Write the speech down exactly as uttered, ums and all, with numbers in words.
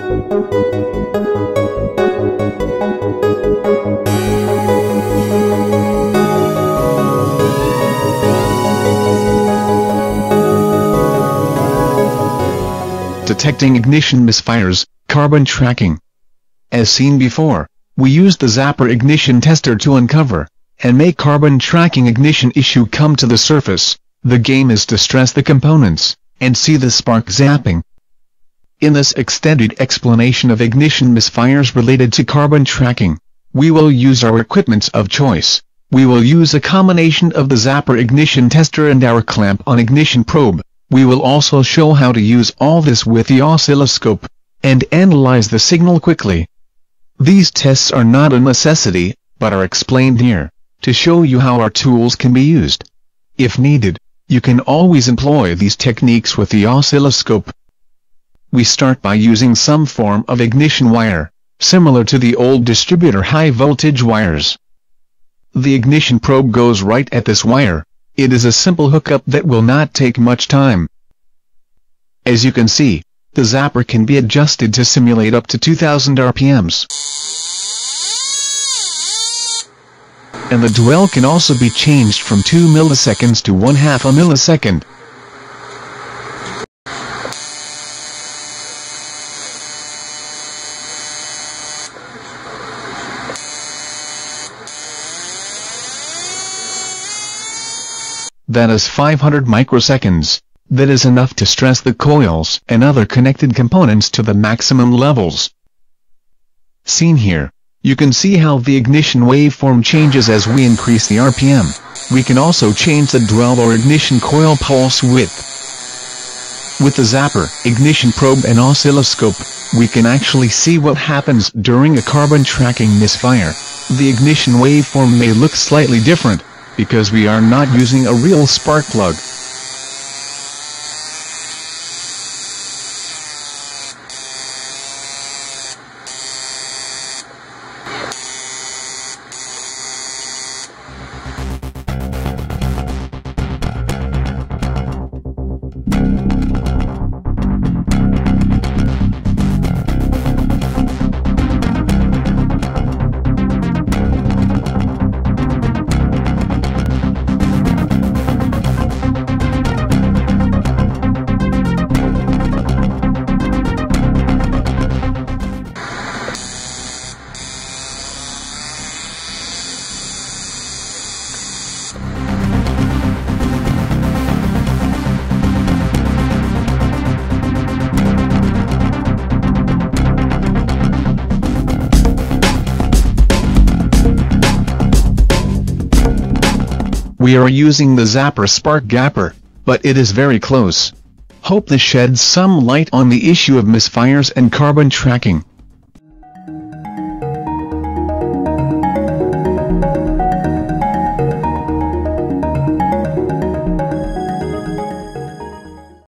Detecting ignition misfires, carbon tracking. As seen before, we used the Zapper ignition tester to uncover and make carbon tracking ignition issue come to the surface. The game is to stress the components and see the spark zapping. In this extended explanation of ignition misfires related to carbon tracking, we will use our equipment of choice. We will use a combination of the Zapper ignition tester and our clamp-on ignition probe. We will also show how to use all this with the oscilloscope and analyze the signal quickly. These tests are not a necessity, but are explained here to show you how our tools can be used. If needed, you can always employ these techniques with the oscilloscope. We start by using some form of ignition wire, similar to the old distributor high-voltage wires. The ignition probe goes right at this wire. It is a simple hookup that will not take much time. As you can see, the Zapper can be adjusted to simulate up to two thousand R P Ms. And the dwell can also be changed from two milliseconds to one half a millisecond. That is five hundred microseconds. That is enough to stress the coils and other connected components to the maximum levels. Seen here, you can see how the ignition waveform changes as we increase the R P M. We can also change the dwell or ignition coil pulse width. With the Zapper, ignition probe and oscilloscope, we can actually see what happens during a carbon tracking misfire. The ignition waveform may look slightly different, because we are not using a real spark plug. We are using the Zapper Spark Gapper, but it is very close. Hope this sheds some light on the issue of misfires and carbon tracking.